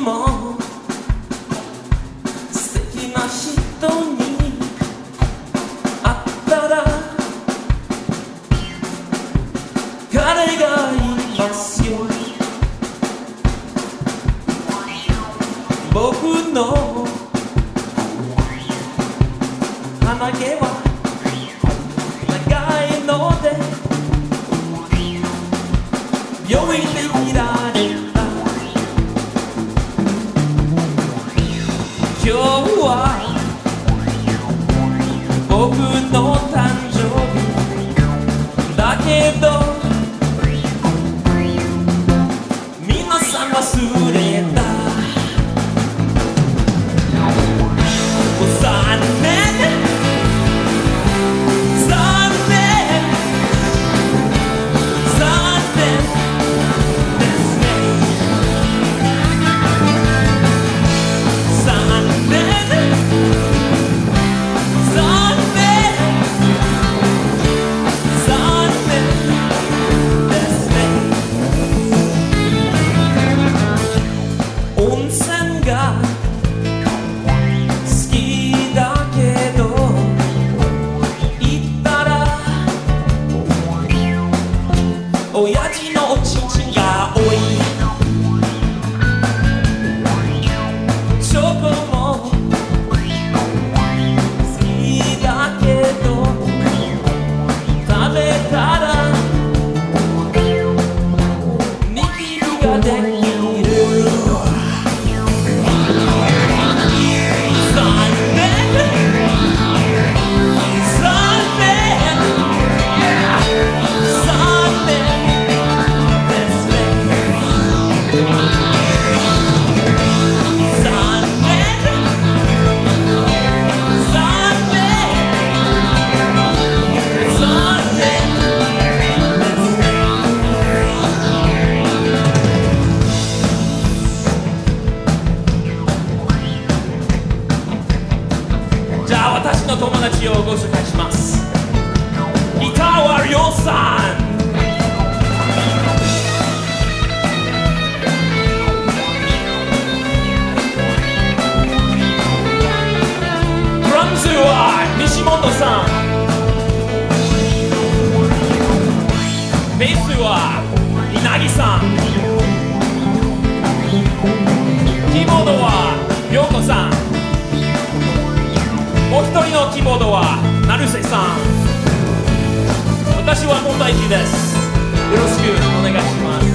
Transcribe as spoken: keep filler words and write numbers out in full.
も素敵な人に会ったら彼がいますよ。僕の鼻毛は長いので病院で見られた。今日は僕の誕生日だけど皆さん忘れた。残念残念残念ですね。残念残念残念ですね。温泉が好きだけど行ったら親父のおちんちんが多い。チョコも好きだけど食べたらニキビができる。残念残念残念ですね。残念残念残念ですね。じゃあ私の友達をご紹介します。ギターはりょうさん、ドラムスは西本さん、ベースは稲木さん、キーボードは涼子さん、もう一人のキーボードは成瀬さん、私は問題児です。よろしくお願いします。